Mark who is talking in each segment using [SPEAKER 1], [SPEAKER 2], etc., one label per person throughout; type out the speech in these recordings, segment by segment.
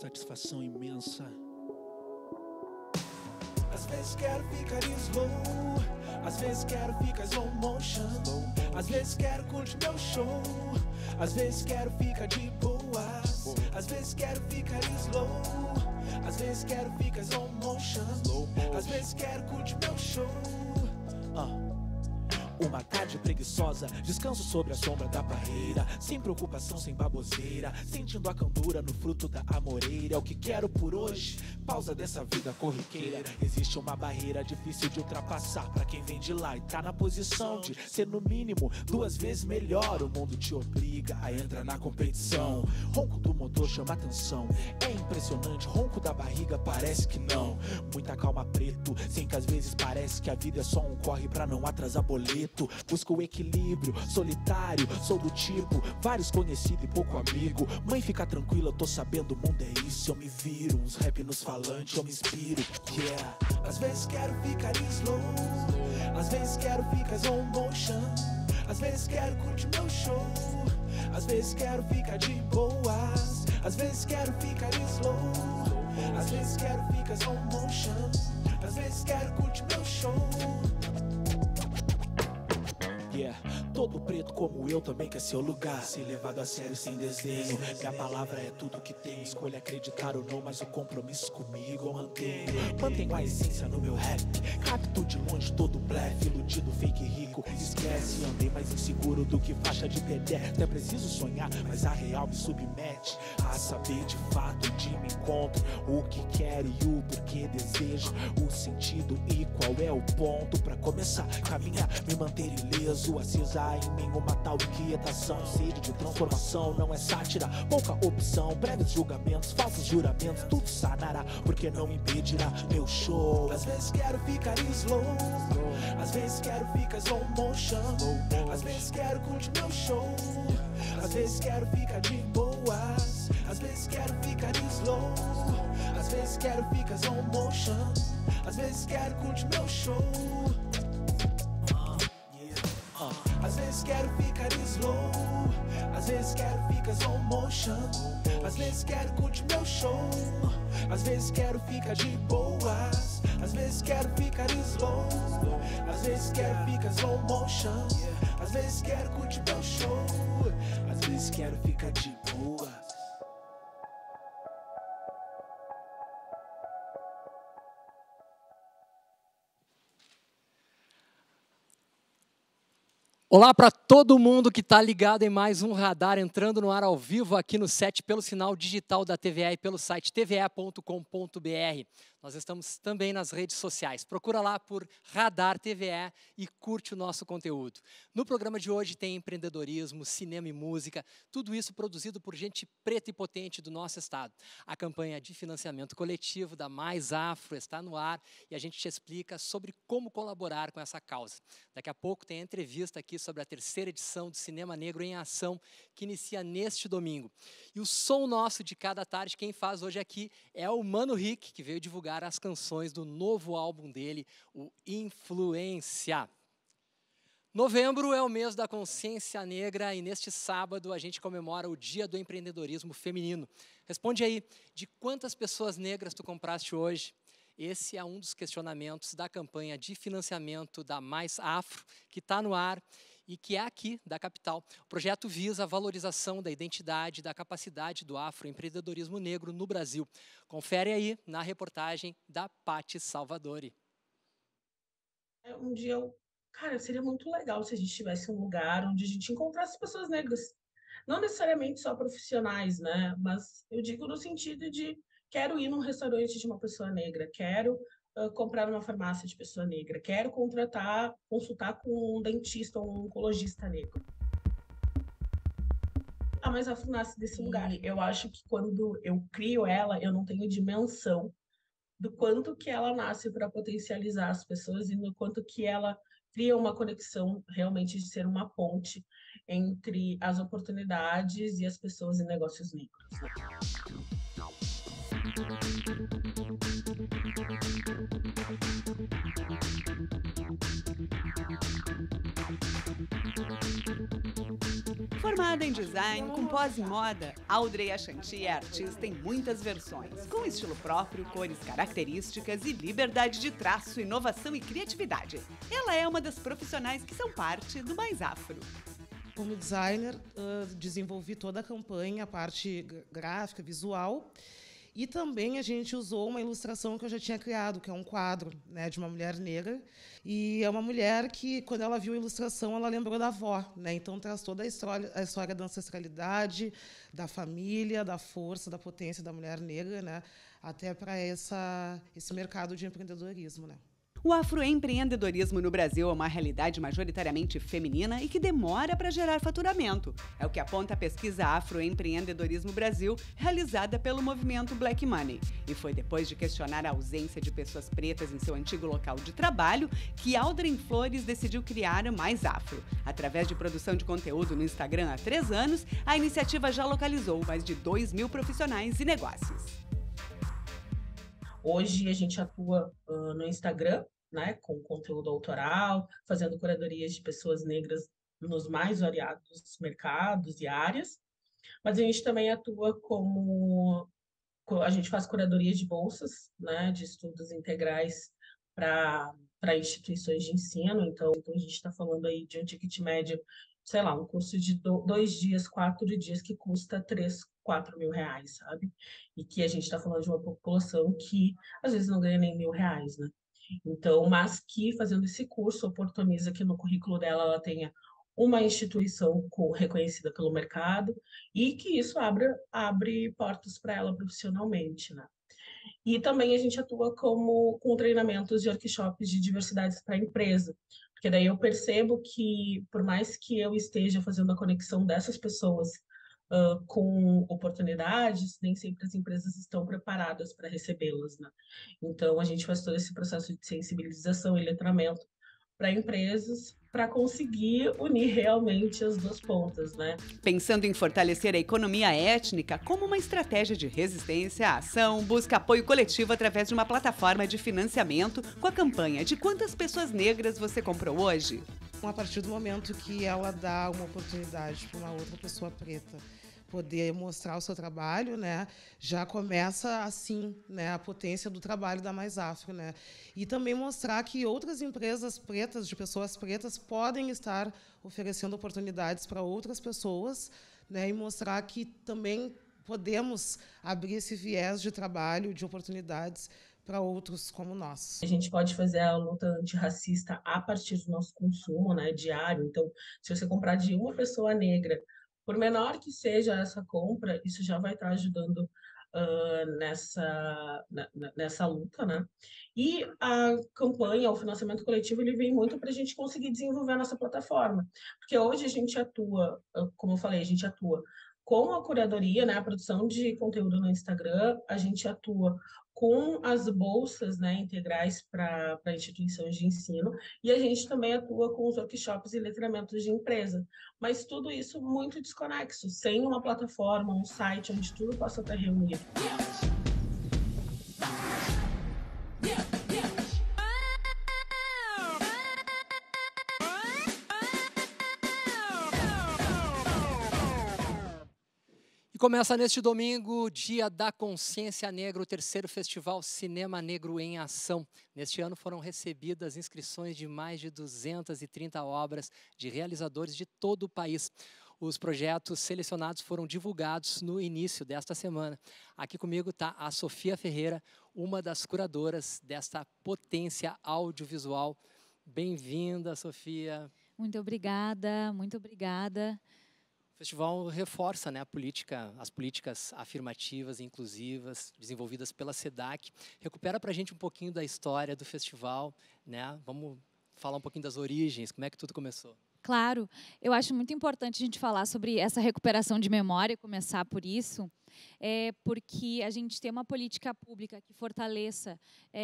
[SPEAKER 1] Satisfação imensa.
[SPEAKER 2] Às vezes quero ficar em slow, às vezes quero ficar slow motion, às vezes quero curtir meu show, às vezes quero ficar de boas, às vezes quero ficar em slow, às vezes quero ficar slow motion, às vezes quero curtir meu show.
[SPEAKER 1] Uma tarde preguiçosa, descanso sobre a sombra da barreira, sem preocupação, sem baboseira, sentindo a candura no fruto da amoreira. É o que quero por hoje, pausa dessa vida corriqueira. Existe uma barreira difícil de ultrapassar pra quem vem de lá e tá na posição de ser no mínimo 2 vezes melhor. O mundo te obriga a entrar na competição. Ronco do motor chama atenção, é impressionante, ronco da barriga parece que não. Muita calma preto, sem que às vezes parece que a vida é só um corre pra não atrasar boleto. Busco o equilíbrio, solitário, sou do tipo vários conhecidos e pouco amigo. Mãe, fica tranquila, eu tô sabendo, o mundo é isso. Eu me viro, uns rap nos falantes, eu me inspiro, yeah.
[SPEAKER 2] Às vezes quero ficar em slow, às vezes quero ficar slow motion, às vezes quero curtir meu show, às vezes quero ficar de boas, às vezes quero ficar em slow, às vezes quero ficar slow motion, às vezes quero curtir meu show.
[SPEAKER 1] Todo preto como eu também quer seu lugar, ser levado a sério sem desenho. Minha palavra é tudo que tenho, escolha acreditar ou não, mas o compromisso comigo eu mantenho. Mantenho a essência no meu rap, capto de longe todo blefe, iludido, fake rico. Esquece, andei mais inseguro do que faixa de pedé. Até preciso sonhar, mas a real me submete a saber de fato onde me encontro, o que quero e o porquê desejo, o sentido e qual é o ponto pra começar a caminhar, me manter ileso, acesa em mim uma tal inquietação, sede de transformação, não é sátira, pouca opção, breves julgamentos, falsos juramentos, tudo sanará, porque não impedirá meu show.
[SPEAKER 2] Às vezes quero ficar em slow, às vezes quero ficar slow motion, às vezes quero curtir meu show, às vezes quero ficar de boas, às vezes quero ficar em slow, às vezes quero ficar slow motion, às vezes quero curtir meu show. Às vezes quero ficar em slow, às vezes quero ficar slow motion, às vezes quero curtir meu show, às vezes quero ficar de boas, às vezes quero ficar em slow, às vezes quero ficar slow motion, às vezes quero curtir meu show, às vezes quero ficar de boas.
[SPEAKER 3] Olá para todo mundo que está ligado em mais um Radar, entrando no ar ao vivo aqui no set pelo sinal digital da TVE e pelo site tve.com.br. Nós estamos também nas redes sociais. Procura lá por Radar TVE e curte o nosso conteúdo. No programa de hoje tem empreendedorismo, cinema e música, tudo isso produzido por gente preta e potente do nosso estado. A campanha de financiamento coletivo da Mais Afro está no ar e a gente te explica sobre como colaborar com essa causa. Daqui a pouco tem a entrevista aqui sobre a 3ª edição do Cinema Negro em Ação, que inicia neste domingo. E o som nosso de cada tarde, quem faz hoje aqui é o Mano Rick, que veio divulgar as canções do novo álbum dele, o Influência. Novembro é o mês da consciência negra e neste sábado a gente comemora o Dia do Empreendedorismo Feminino. Responde aí, de quantas pessoas negras tu compraste hoje? Esse é um dos questionamentos da campanha de financiamento da Mais Afro, que está no ar e que é aqui da capital. O projeto visa a valorização da identidade e da capacidade do afroempreendedorismo negro no Brasil. Confere aí na reportagem da Paty Salvadori.
[SPEAKER 4] Um dia, cara, seria muito legal se a gente tivesse um lugar onde a gente encontrasse pessoas negras. Não necessariamente só profissionais, né? Mas eu digo no sentido de quero ir num restaurante de uma pessoa negra, quero comprar numa farmácia de pessoa negra, quero consultar com um dentista ou um oncologista negro. A Mais Afro nasce desse lugar. Eu acho que quando eu crio ela, eu não tenho dimensão do quanto que ela nasce para potencializar as pessoas e no quanto que ela cria uma conexão realmente de ser uma ponte entre as oportunidades e as pessoas e negócios negros.
[SPEAKER 5] Formada em design com pós em moda, Audrey Achanti é artista em muitas versões, com estilo próprio, cores características e liberdade de traço, inovação e criatividade. Ela é uma das profissionais que são parte do Mais Afro.
[SPEAKER 6] Como designer, desenvolvi toda a campanha, a parte gráfica, visual. E também a gente usou uma ilustração que eu já tinha criado, que é um quadro, né, de uma mulher negra. E é uma mulher que, quando ela viu a ilustração, ela lembrou da avó, né? Então traz toda a história da ancestralidade, da família, da força, da potência da mulher negra, né? Até para esse mercado de empreendedorismo, né?
[SPEAKER 5] O afroempreendedorismo no Brasil é uma realidade majoritariamente feminina e que demora para gerar faturamento. É o que aponta a pesquisa Afroempreendedorismo Brasil, realizada pelo movimento Black Money. E foi depois de questionar a ausência de pessoas pretas em seu antigo local de trabalho que Audrey Flores decidiu criar o Mais Afro. Através de produção de conteúdo no Instagram há 3 anos, a iniciativa já localizou mais de 2.000 profissionais e negócios.
[SPEAKER 4] Hoje a gente atua no Instagram, né, com conteúdo autoral, fazendo curadorias de pessoas negras nos mais variados mercados e áreas, mas a gente também atua a gente faz curadorias de bolsas, né, de estudos integrais para instituições de ensino, então a gente está falando aí de um ticket médio, sei lá, um curso de 2 dias, 4 dias, que custa 3-4 mil reais, sabe? E que a gente está falando de uma população que às vezes não ganha nem R$ 1.000, né? Então, mas que fazendo esse curso oportuniza que no currículo dela ela tenha uma instituição reconhecida pelo mercado e que isso abre portas para ela profissionalmente, né? E também a gente atua com treinamentos e workshops de diversidades para a empresa, porque daí eu percebo que, por mais que eu esteja fazendo a conexão dessas pessoas com oportunidades, nem sempre as empresas estão preparadas para recebê-las, né? Então, a gente faz todo esse processo de sensibilização e letramento para empresas, para conseguir unir realmente as duas pontas, né?
[SPEAKER 5] Pensando em fortalecer a economia étnica como uma estratégia de resistência, a ação busca apoio coletivo através de uma plataforma de financiamento com a campanha De Quantas Pessoas Negras Você Comprou Hoje?
[SPEAKER 6] A partir do momento que ela dá uma oportunidade para uma outra pessoa preta poder mostrar o seu trabalho, né, já começa assim, né, a potência do trabalho da Mais Afro, né, e também mostrar que outras empresas pretas, de pessoas pretas, podem estar oferecendo oportunidades para outras pessoas, né, e mostrar que também podemos abrir esse viés de trabalho, de oportunidades para outros como nós.
[SPEAKER 4] A gente pode fazer a luta antirracista a partir do nosso consumo, né, diário. Então, se você comprar de uma pessoa negra, por menor que seja essa compra, isso já vai estar ajudando nessa luta, né? E a campanha, o financiamento coletivo, ele vem muito para a gente conseguir desenvolver a nossa plataforma. Porque hoje a gente atua, como eu falei, a gente atua com a curadoria, né, a produção de conteúdo no Instagram, a gente atua com as bolsas, né, integrais para instituições de ensino, e a gente também atua com os workshops e letramentos de empresa. Mas tudo isso muito desconexo, sem uma plataforma, um site onde tudo possa estar reunido.
[SPEAKER 3] Começa neste domingo, Dia da Consciência Negra, o 3º Festival Cinema Negro em Ação. Neste ano foram recebidas inscrições de mais de 230 obras de realizadores de todo o país. Os projetos selecionados foram divulgados no início desta semana. Aqui comigo está a Sofia Ferreira, uma das curadoras desta potência audiovisual. Bem-vinda, Sofia.
[SPEAKER 7] Muito obrigada, muito obrigada.
[SPEAKER 3] O festival reforça, né, as políticas afirmativas e inclusivas desenvolvidas pela SEDAC. Recupera para a gente um pouquinho da história do festival, né? Vamos falar um pouquinho das origens, como é que tudo começou?
[SPEAKER 7] Claro, eu acho muito importante a gente falar sobre essa recuperação de memória, começar por isso, porque a gente tem uma política pública que fortaleça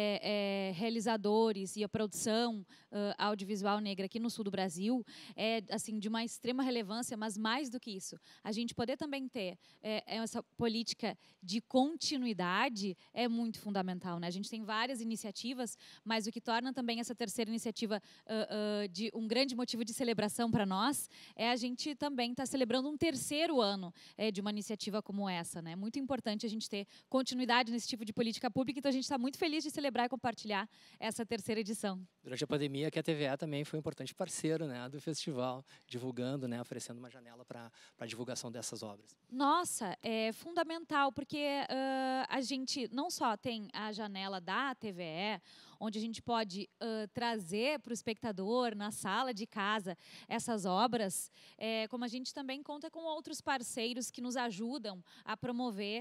[SPEAKER 7] realizadores e a produção audiovisual negra aqui no sul do Brasil é assim de uma extrema relevância, mas mais do que isso, a gente poder também ter essa política de continuidade é muito fundamental, né? A gente tem várias iniciativas, mas o que torna também essa terceira iniciativa de um grande motivo de celebração para nós é a gente também estar celebrando um terceiro ano de uma iniciativa como essa, né? É muito importante a gente ter continuidade nesse tipo de política pública, então a gente está muito feliz de celebrar e compartilhar essa terceira edição.
[SPEAKER 3] Durante a pandemia, que a TVA também foi um importante parceiro, né, do festival, divulgando, né, oferecendo uma janela para a divulgação dessas obras.
[SPEAKER 7] Nossa, é fundamental, porque a gente não só tem a janela da TVE, onde a gente pode trazer para o espectador, na sala de casa, essas obras, como a gente também conta com outros parceiros que nos ajudam a promover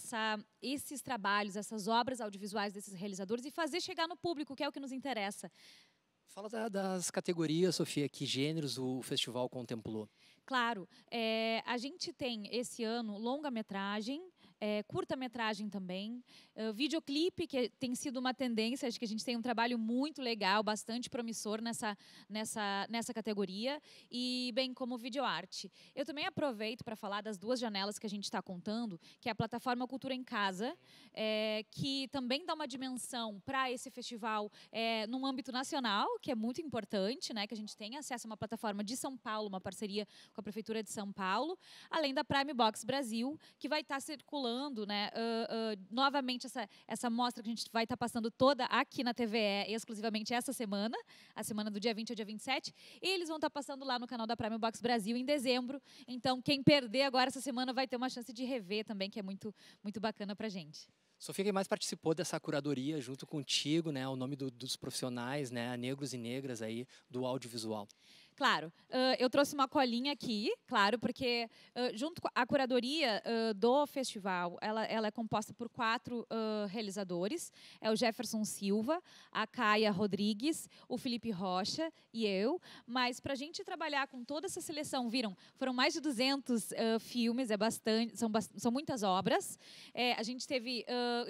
[SPEAKER 7] esses trabalhos, essas obras audiovisuais desses realizadores e fazer chegar no público, que é o que nos interessa.
[SPEAKER 3] Fala das categorias, Sofia, que gêneros o festival contemplou?
[SPEAKER 7] Claro, a gente tem esse ano longa-metragem, curta-metragem também, videoclipe, que tem sido uma tendência, acho que a gente tem um trabalho muito legal, bastante promissor nessa categoria, e bem como videoarte. Eu também aproveito para falar das duas janelas que a gente está contando, que é a plataforma Cultura em Casa, que também dá uma dimensão para esse festival num âmbito nacional, que é muito importante, né, que a gente tenha acesso a uma plataforma de São Paulo, uma parceria com a Prefeitura de São Paulo, além da Prime Box Brasil, que vai estar circulando, né, novamente essa mostra que a gente vai estar passando toda aqui na TVE, exclusivamente essa semana, a semana do dia 20 ao dia 27, e eles vão estar passando lá no canal da Prime Box Brasil em dezembro, então quem perder agora essa semana vai ter uma chance de rever também, que é muito, muito bacana pra gente.
[SPEAKER 3] Sofia, quem mais participou dessa curadoria junto contigo, né, o nome dos profissionais, né, negros e negras aí do audiovisual?
[SPEAKER 7] Claro, eu trouxe uma colinha aqui, claro, porque junto com a curadoria do festival, ela é composta por 4 realizadores, é o Jefferson Silva, a Caia Rodrigues, o Felipe Rocha e eu, mas para a gente trabalhar com toda essa seleção, foram mais de 200 filmes, são muitas obras, a gente teve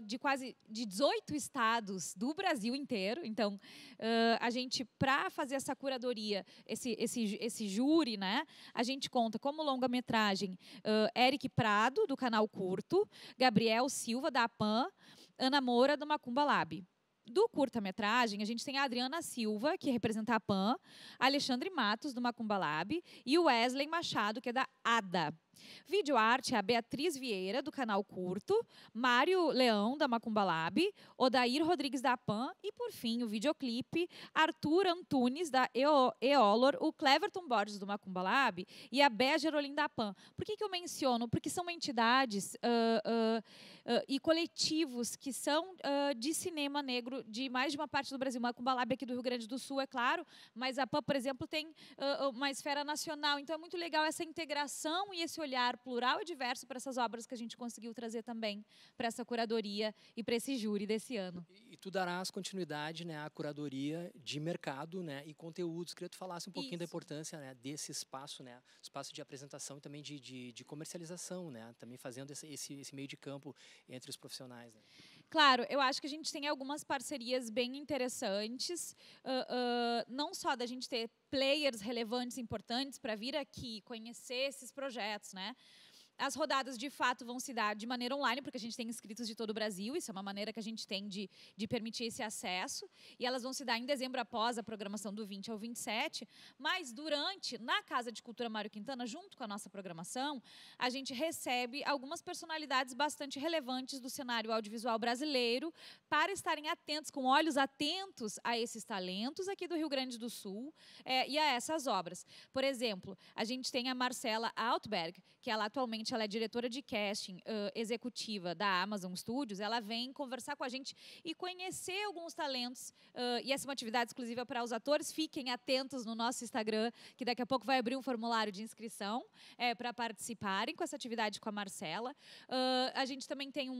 [SPEAKER 7] de 18 estados do Brasil inteiro, então a gente, para fazer essa curadoria, esse júri, né? A gente conta como longa-metragem Eric Prado, do canal Curto, Gabriel Silva, da APAN, Ana Moura, do Macumba Lab. Do curta-metragem, a gente tem a Adriana Silva, que representa a PAN, Alexandre Matos, do Macumba Lab, e o Wesley Machado, que é da ADA. Videoarte é a Beatriz Vieira, do canal Curto, Mário Leão, da Macumba Lab, Odair Rodrigues, da PAN, e, por fim, o videoclipe, Arthur Antunes, da Eolor, o Cleverton Borges, do Macumba Lab, e a Bea Gerolim, da PAN. Por que eu menciono? Porque são entidades e coletivos que são de cinema negro de mais de uma parte do Brasil. Macumba Lab aqui do Rio Grande do Sul, é claro, mas a PAN, por exemplo, tem uma esfera nacional. Então, é muito legal essa integração e esse olhar plural e diverso para essas obras que a gente conseguiu trazer também para essa curadoria e para esse júri desse ano.
[SPEAKER 3] E tu darás continuidade, né, à curadoria de mercado, né, e conteúdos. Queria que tu falasse um pouquinho da importância, né, desse espaço, né, espaço de apresentação e também de comercialização, né, também fazendo esse meio de campo entre os profissionais. Né?
[SPEAKER 7] Claro, eu acho que a gente tem algumas parcerias bem interessantes, não só da gente ter players relevantes, importantes, para vir aqui conhecer esses projetos, né? As rodadas, de fato, vão se dar de maneira online, porque a gente tem inscritos de todo o Brasil, isso é uma maneira que a gente tem de permitir esse acesso, e elas vão se dar em dezembro, após a programação do 20 ao 27, mas na Casa de Cultura Mário Quintana, junto com a nossa programação, a gente recebe algumas personalidades bastante relevantes do cenário audiovisual brasileiro, para estarem atentos, com olhos atentos a esses talentos aqui do Rio Grande do Sul e a essas obras. Por exemplo, a gente tem a Marcela Altberg, que ela atualmente é diretora de casting executiva da Amazon Studios. Ela vem conversar com a gente e conhecer alguns talentos, e essa é uma atividade exclusiva para os atores. Fiquem atentos no nosso Instagram, que daqui a pouco vai abrir um formulário de inscrição para participarem com essa atividade com a Marcela. A gente também tem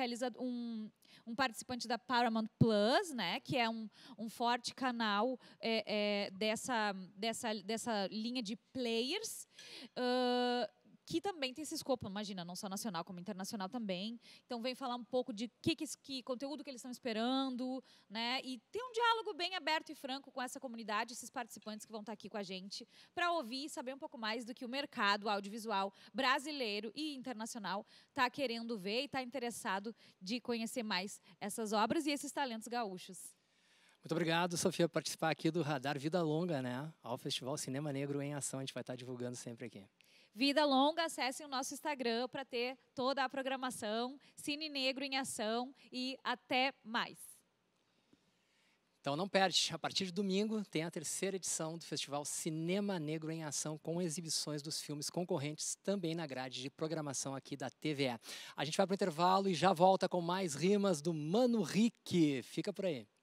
[SPEAKER 7] um participante da Paramount Plus, né, que é um forte canal dessa linha de players, que também tem esse escopo, imagina, não só nacional como internacional também. Então vem falar um pouco de que conteúdo que eles estão esperando, né? E ter um diálogo bem aberto e franco com essa comunidade, esses participantes que vão estar aqui com a gente, para ouvir e saber um pouco mais do que o mercado audiovisual brasileiro e internacional está querendo ver e está interessado de conhecer mais essas obras e esses talentos gaúchos.
[SPEAKER 3] Muito obrigado, Sofia, por participar aqui do Radar Vida Longa, né? Ao Festival Cinema Negro em Ação, a gente vai estar divulgando sempre aqui.
[SPEAKER 7] Vida Longa, acessem o nosso Instagram para ter toda a programação, Cine Negro em Ação e até mais.
[SPEAKER 3] Então não perde, a partir de domingo tem a 3ª edição do Festival Cinema Negro em Ação, com exibições dos filmes concorrentes também na grade de programação aqui da TVE. A gente vai para o intervalo e já volta com mais rimas do Mano Rick. Fica por aí.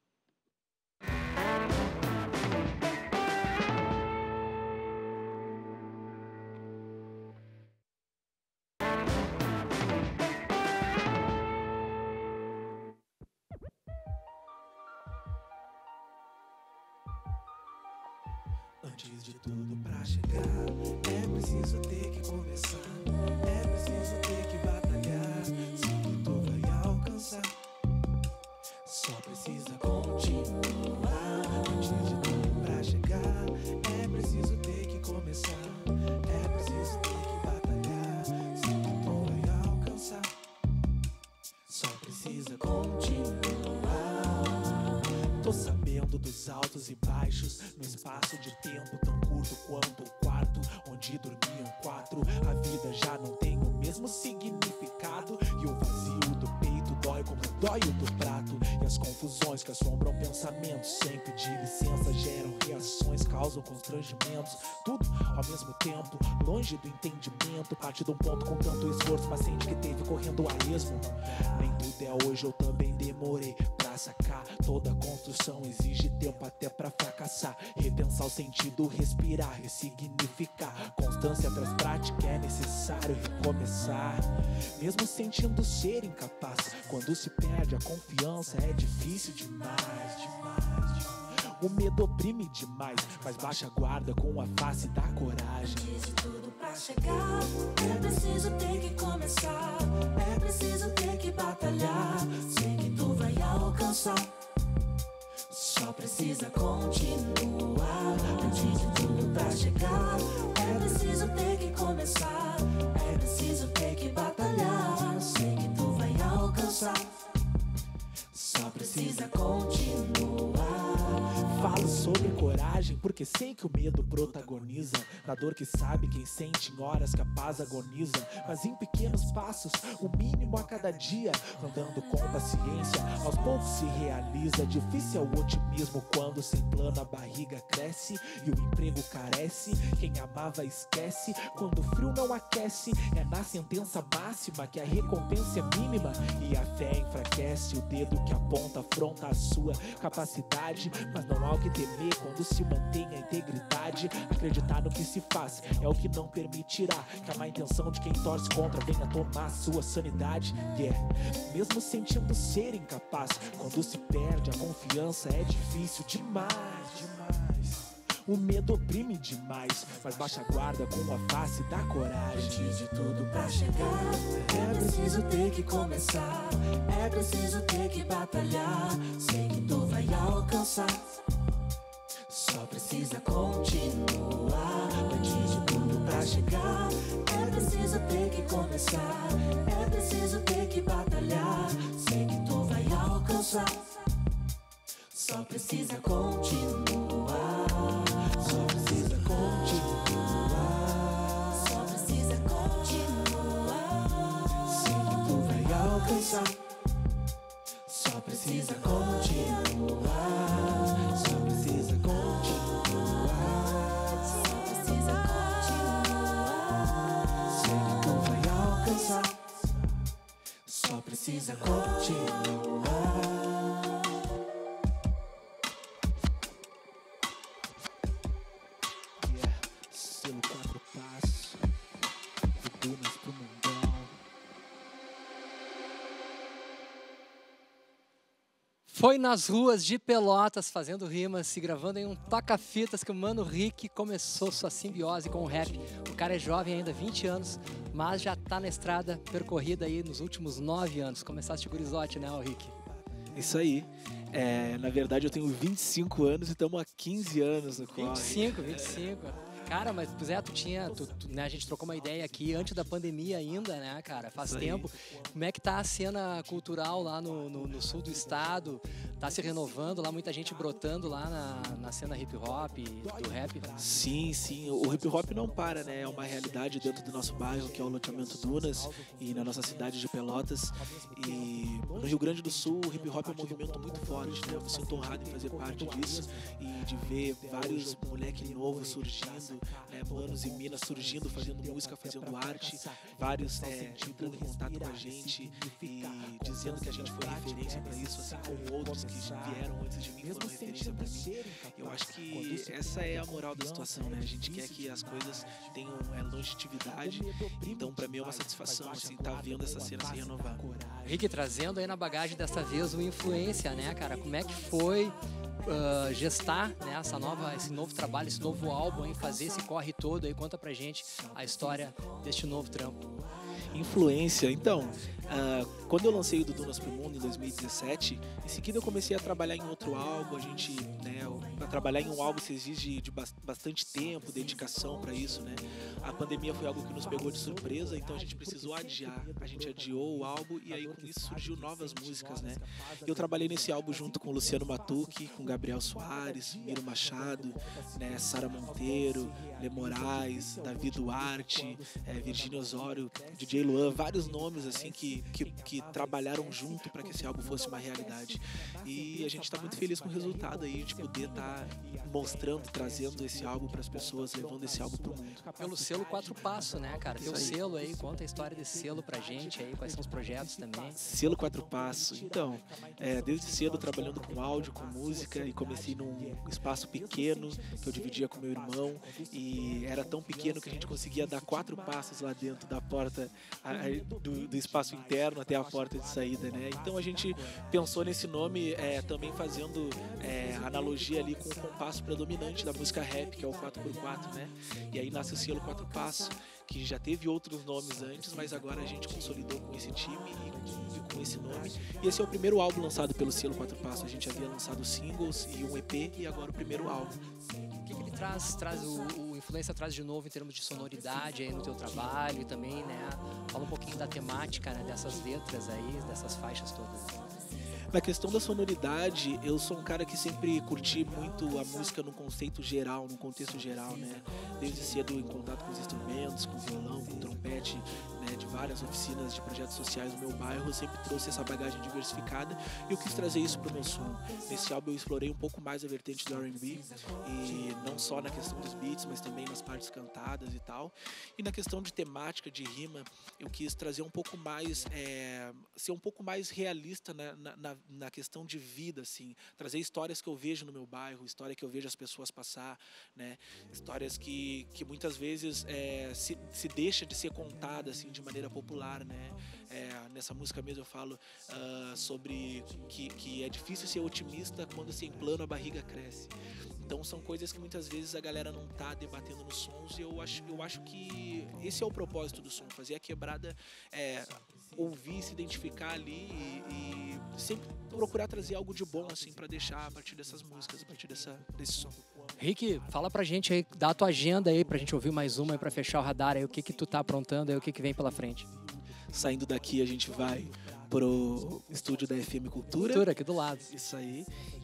[SPEAKER 2] Antes de tudo pra chegar, é preciso ter que começar, é preciso ter que batalhar, sei que tu vai alcançar, só precisa continuar. Antes de tudo pra chegar, é preciso ter que começar, é preciso ter que batalhar, sei que tu vai alcançar, só precisa continuar. Tô sabendo dos altos e baixos, no espaço de tempo tão curto quanto o quarto onde dormiam 4. A vida já não tem o mesmo significado, e o vazio do peito dói como dói o do prato. E as confusões que assombram pensamentos sem pedir licença geram reações, causam constrangimentos. Tudo ao mesmo tempo, longe do entendimento. Parte de um ponto com tanto esforço, mas sente que teve correndo a esmo. Nem tudo é hoje, eu também demorei pra sacar. Toda construção exige tempo até pra fracassar. Repensar o sentido, respirar, ressignificar. Constância traz prática, é necessário recomeçar. Mesmo sentindo ser incapaz, quando se perde a confiança é difícil demais, demais, demais. O medo oprime demais, mas baixa a guarda com a face da coragem.
[SPEAKER 1] Antes de tudo pra chegar, é preciso ter que começar, é preciso ter que batalhar, sei que tu vai alcançar, só precisa continuar. Antes de tudo pra chegar, é preciso ter que começar, é preciso ter que batalhar, sei que tu vai alcançar, só precisa continuar.
[SPEAKER 2] Falo sobre coragem porque sei que o medo protagoniza, na dor que sabe quem sente em horas que a paz agoniza. Mas em pequenos passos, o mínimo a cada dia, andando com paciência, aos poucos se realiza. Difícil é o otimismo quando sem plano a barriga cresce e o emprego carece. Quem amava esquece, quando o frio não aquece, é na sentença máxima que a recompensa é mínima e a fé enfraquece. O dedo que aponta afronta a sua capacidade, mas não há o que temer quando se mantém a integridade. Acreditar no que se faz é o que não permitirá que a má intenção de quem torce contra venha tomar sua sanidade. Mesmo sentindo ser incapaz, quando se perde a confiança é difícil demais, demais. O medo oprime demais, mas baixa a guarda com a face da coragem.
[SPEAKER 1] Antes de tudo pra chegar, é preciso ter que começar, é preciso ter que batalhar, sei que tu vai alcançar, só precisa continuar. Antes de tudo pra chegar, é preciso ter que começar, é preciso ter que batalhar, sei que tu vai alcançar, só precisa continuar,
[SPEAKER 2] só precisa continuar,
[SPEAKER 1] só precisa continuar,
[SPEAKER 2] sei que tu vai alcançar,
[SPEAKER 1] só precisa continuar,
[SPEAKER 2] só precisa continuar,
[SPEAKER 1] só precisa continuar,
[SPEAKER 2] sei que tu vai alcançar,
[SPEAKER 1] só precisa continuar.
[SPEAKER 2] Selo 4 passos, de Dunas pro mundão.
[SPEAKER 3] Foi nas ruas de Pelotas, fazendo rimas, se gravando em um toca-fitas que o Mano Rick começou sua simbiose com o rap. O cara é jovem ainda, 20 anos, mas já tá na estrada percorrida aí nos últimos 9 anos. Começaste gurizote, né, Rick?
[SPEAKER 1] Isso aí. Na verdade, eu tenho 25 anos e estamos há 15 anos no corre.
[SPEAKER 3] 25. Cara, mas né, a gente trocou uma ideia aqui antes da pandemia ainda, né, cara? Faz tempo. Como é que tá a cena cultural lá no sul do estado? Tá se renovando lá, muita gente brotando lá na cena hip hop, do rap?
[SPEAKER 1] Sim. O hip hop não para, né? É uma realidade dentro do nosso bairro, que é o loteamento Dunas, e na nossa cidade de Pelotas. E no Rio Grande do Sul, o hip hop é um movimento muito forte, né? Eu me sinto honrado em fazer parte disso e de ver vários moleques novos surgindo, né, manos e minas surgindo, fazendo música, fazendo arte, vários entrando em contato com a gente e dizendo que a gente foi referência para isso, assim como outros que vieram antes de mim foram referência para mim. Eu acho que essa é a moral da situação, né? A gente quer que as coisas tenham longevidade, então para mim é uma satisfação assim, tá vendo essa cena se renovar.
[SPEAKER 3] Rick, trazendo aí na bagagem dessa vez o Influência, né, cara? Como é que foi gestar, né, esse novo trabalho, esse novo álbum, hein, fazer esse corre todo aí? Conta pra gente a história deste novo trampo.
[SPEAKER 1] Influência, então, quando eu lancei o do Dunas pro Mundo em 2017, em seguida eu comecei a trabalhar em outro álbum. A gente, né, para trabalhar em um álbum se exige de bastante tempo, dedicação para isso, né? A pandemia foi algo que nos pegou de surpresa, então a gente precisou adiar. A gente adiou o álbum e aí com isso surgiu novas músicas, né? Eu trabalhei nesse álbum junto com Luciano Matucci, com Gabriel Soares, Miro Machado, né, Sara Monteiro, Lê Moraes, Davi Duarte, Virgínia Osório, DJ Luan, vários nomes assim que trabalharam junto para que esse álbum fosse uma realidade. E a gente está muito feliz com o resultado aí, de poder estar mostrando, trazendo esse álbum para as pessoas, levando esse álbum pro mundo.
[SPEAKER 3] Pelo selo 4 Passo, né, cara? Teu selo aí, conta a história desse selo pra gente aí, quais são os projetos também.
[SPEAKER 1] Selo 4 Passo. Então, desde cedo trabalhando com áudio, com música, e comecei num espaço pequeno que eu dividia com meu irmão, e era tão pequeno que a gente conseguia dar 4 passos lá dentro da porta do espaço interno até a porta de saída, né? Então a gente pensou nesse nome também fazendo analogia ali com o compasso predominante da música rap, que é o 4x4, né? E aí nasce o selo 4 Passo, que já teve outros nomes antes, mas agora a gente consolidou com esse time e com esse nome. E esse é o primeiro álbum lançado pelo selo 4 Passo. A gente havia lançado singles e um EP, e agora o primeiro álbum.
[SPEAKER 3] O que ele traz o Influência traz de novo em termos de sonoridade aí no teu trabalho e também, né? Fala um pouquinho da temática, né, dessas letras aí, dessas faixas todas.
[SPEAKER 1] Na questão da sonoridade, eu sou um cara que sempre curti muito a música no conceito geral, no contexto geral, né? Desde cedo em contato com os instrumentos, com o violão, com o trompete, né? De várias oficinas de projetos sociais no meu bairro, eu sempre trouxe essa bagagem diversificada e eu quis trazer isso pro meu som. Nesse álbum eu explorei um pouco mais a vertente do R&B, e não só na questão dos beats, mas também nas partes cantadas e tal. E na questão de temática, de rima, eu quis trazer um pouco mais, ser um pouco mais realista na questão de vida, assim, trazer histórias que eu vejo no meu bairro, história que eu vejo as pessoas passar, né, histórias que muitas vezes se deixa de ser contada assim de maneira popular, né. Nessa música mesmo eu falo sobre que é difícil ser otimista quando sem plano a barriga cresce. Então são coisas que muitas vezes a galera não tá debatendo nos sons, e eu acho que esse é o propósito do som, fazer a quebrada ouvir, se identificar ali e sempre procurar trazer algo de bom assim para deixar a partir dessas músicas, a partir desse som.
[SPEAKER 3] Rick, fala pra gente aí, dá a tua agenda aí pra gente ouvir mais uma aí pra fechar o radar aí, o que tu tá aprontando aí, o que vem pela frente.
[SPEAKER 1] Saindo daqui a gente vai pro estúdio da FM Cultura.
[SPEAKER 3] Cultura, aqui do lado.
[SPEAKER 1] Isso aí.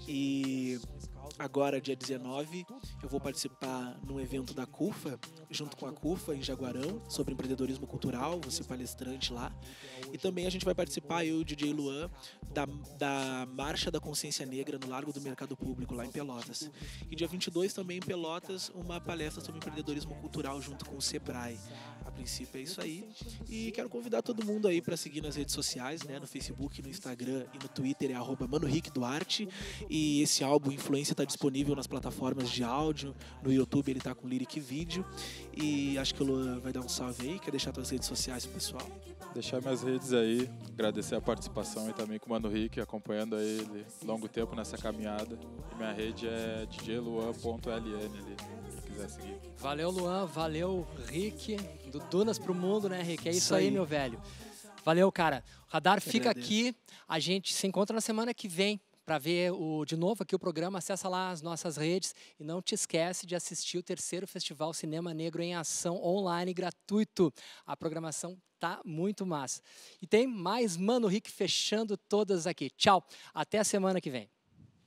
[SPEAKER 1] E agora, dia 19, eu vou participar num evento da CUFA, junto com a CUFA, em Jaguarão, sobre empreendedorismo cultural, vou ser palestrante lá. E também a gente vai participar, eu e o DJ Luan, da Marcha da Consciência Negra no Largo do Mercado Público, lá em Pelotas. E dia 22 também em Pelotas, uma palestra sobre empreendedorismo cultural junto com o Sebrae. A princípio é isso aí. E quero convidar todo mundo aí para seguir nas redes sociais, né? No Facebook, no Instagram e no Twitter é @ManoRickDuarte. E esse álbum Influência tá tá disponível nas plataformas de áudio. No YouTube ele tá com Lyric Vídeo. E acho que o Luan vai dar um salve aí. Quer deixar suas redes sociais pro pessoal?
[SPEAKER 8] Deixar minhas redes aí, agradecer a participação e também com o Mano Rick, acompanhando aí ele longo tempo nessa caminhada. E minha rede é djluan.ln ali, quem quiser seguir.
[SPEAKER 3] Valeu, Luan, valeu, Rick, do Dunas pro Mundo, né, Rick? É isso aí, meu velho. Valeu, cara. O Radar fica aqui, a gente se encontra na semana que vem para ver de novo aqui o programa. Acessa lá as nossas redes e não te esquece de assistir o 3º Festival Cinema Negro em Ação online gratuito. A programação tá muito massa. E tem mais Mano Rick fechando todas aqui. Tchau, até a semana que vem.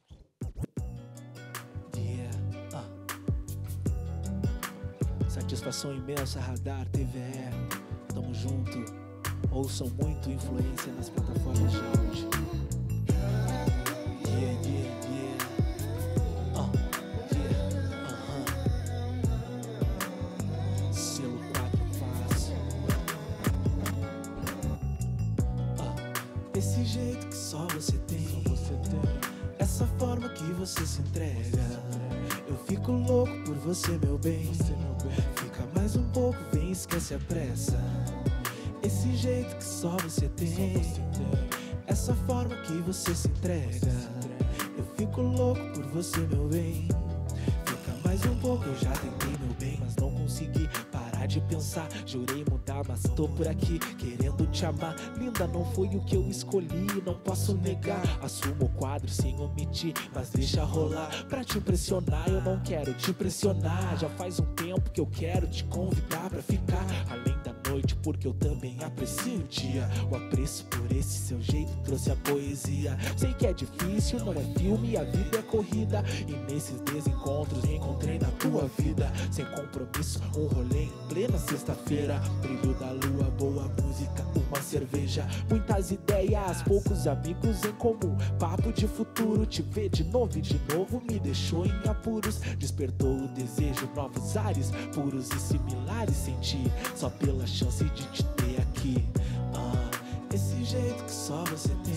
[SPEAKER 1] Satisfação imensa, Radar, TVE. Tamo junto. Ouçam muito influência nas plataformas de áudio. Selo 4 faz. Esse jeito que só você tem. Essa forma que você se entrega. Eu fico louco por você, meu bem. Fica mais um pouco, vem, esquece a pressa. Esse jeito que só você tem. Essa forma que você se entrega. Eu fico louco por você, meu bem. Fica mais um pouco, eu já tentei, meu bem, mas não consegui parar de pensar. Jurei mudar, mas tô por aqui querendo te amar. Linda, não foi o que eu escolhi, não posso negar. Assumo o quadro sem omitir, mas deixa rolar. Pra te impressionar, eu não quero te pressionar. Já faz um tempo que eu quero te convidar pra ficar além da noite, porque eu também aprecio o dia. O apreço por esse seu jeito trouxe a poesia. Sei que é difícil, não é filme, a vida é corrida. E nesses desencontros encontrei na tua vida. Sem compromisso, um rolê em plena sexta-feira. Brilho da lua, boa música, uma cerveja. Muitas ideias, poucos amigos em comum. Papo de futuro, te ver de novo e de novo me deixou em apuros. Despertou o desejo, novos ares, puros e similares senti. Só pela chance de te ter aqui. Esse jeito que só você tem.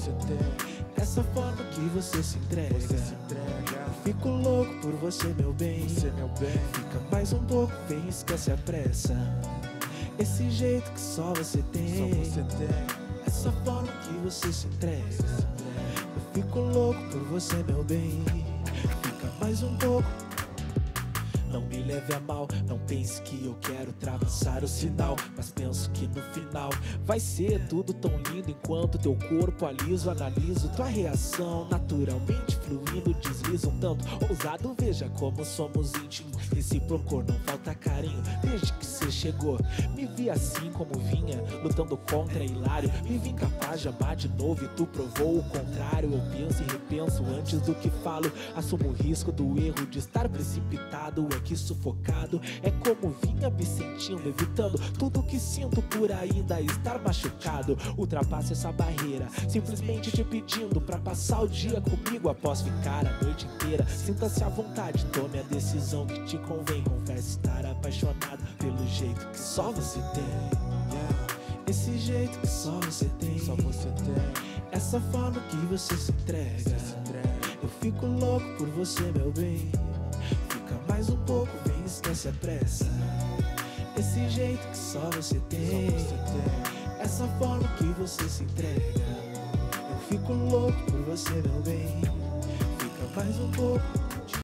[SPEAKER 1] Essa forma que você se entrega. Eu fico louco por você, meu bem. Fica mais um pouco, vem, esquece a pressa. Esse jeito que só você tem. Essa forma que você se entrega. Eu fico louco por você, meu bem. Fica mais um pouco. Não me leve a mal, não pense que eu quero ultrapassar o sinal. Mas penso que no final vai ser tudo tão lindo. Enquanto teu corpo aliso, analiso tua reação. Naturalmente fluindo, desliza um tanto ousado, veja como somos íntimos. Recíproco, não falta carinho. Desde que cê chegou, me vi assim como vinha, lutando contra hilário. Me vi incapaz de amar de novo e tu provou o contrário. Eu penso e repenso antes do que falo. Assumo o risco do erro de estar precipitado. É que sufocado é como vinha me sentindo, evitando tudo que sinto por ainda estar machucado. Ultrapasse essa barreira, simplesmente te pedindo pra passar o dia comigo após ficar a noite inteira. Sinta-se à vontade, tome a decisão que te convém. Confesse estar apaixonado pelo jeito que só você tem. Esse jeito que só você tem. Essa forma que você se entrega. Eu fico louco por você, meu bem. Fica mais um pouco, vem, esquece a pressa. Esse jeito que só você tem. Essa forma que você se entrega. Eu fico louco por você, meu bem. Fica mais um pouco.